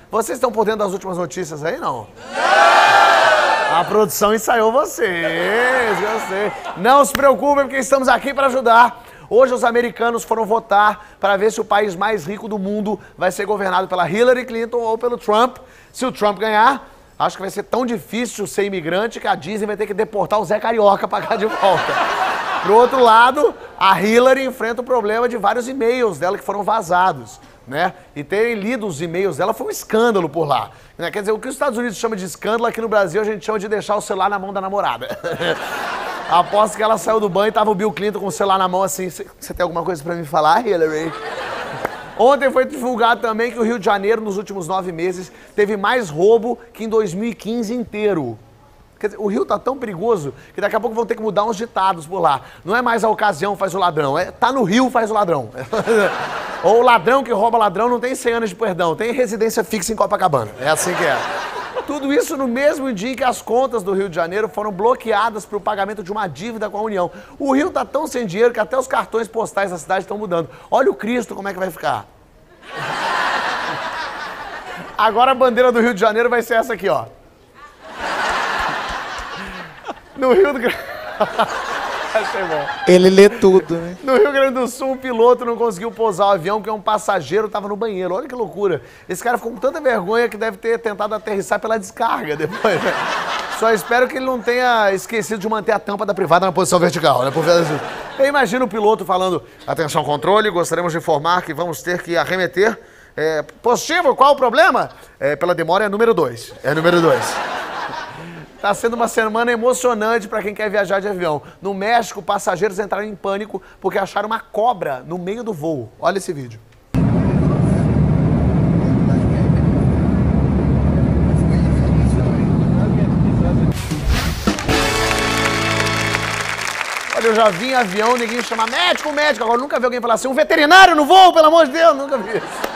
Vocês estão por dentro das últimas notícias aí, não? Não! A produção ensaiou vocês, eu sei. Não se preocupem, porque estamos aqui para ajudar. Hoje os americanos foram votar para ver se o país mais rico do mundo vai ser governado pela Hillary Clinton ou pelo Trump. Se o Trump ganhar, acho que vai ser tão difícil ser imigrante que a Disney vai ter que deportar o Zé Carioca para cá de volta. Pro outro lado, a Hillary enfrenta o problema de vários e-mails dela que foram vazados, né? E terem lido os e-mails dela foi um escândalo por lá. Né? Quer dizer, o que os Estados Unidos chamam de escândalo, aqui no Brasil a gente chama de deixar o celular na mão da namorada. Aposto que ela saiu do banho e tava o Bill Clinton com o celular na mão assim, você tem alguma coisa pra me falar, Hillary? Ontem foi divulgado também que o Rio de Janeiro, nos últimos 9 meses, teve mais roubo que em 2015 inteiro. Quer dizer, o Rio tá tão perigoso que daqui a pouco vão ter que mudar uns ditados por lá. Não é mais a ocasião faz o ladrão, é tá no Rio faz o ladrão. Ou o ladrão que rouba ladrão não tem 100 anos de perdão, tem residência fixa em Copacabana. É assim que é. Tudo isso no mesmo dia em que as contas do Rio de Janeiro foram bloqueadas para o pagamento de uma dívida com a União. O Rio tá tão sem dinheiro que até os cartões postais da cidade estão mudando. Olha o Cristo como é que vai ficar. Agora a bandeira do Rio de Janeiro vai ser essa aqui, ó. No Rio do Grande... Achei bom. Ele lê tudo, né? No Rio Grande do Sul, um piloto não conseguiu pousar o avião porque um passageiro estava no banheiro. Olha que loucura. Esse cara ficou com tanta vergonha que deve ter tentado aterrissar pela descarga depois, né? Só espero que ele não tenha esquecido de manter a tampa da privada na posição vertical, né? Eu imagino o piloto falando: atenção, controle, gostaríamos de informar que vamos ter que arremeter. Positivo, qual o problema? Pela demora é número 2. É número 2. Tá sendo uma semana emocionante para quem quer viajar de avião. No México, passageiros entraram em pânico porque acharam uma cobra no meio do voo. Olha esse vídeo. Olha, eu já vi em avião, ninguém chama médico, médico. Agora nunca vi alguém falar assim, um veterinário no voo, pelo amor de Deus, nunca vi isso.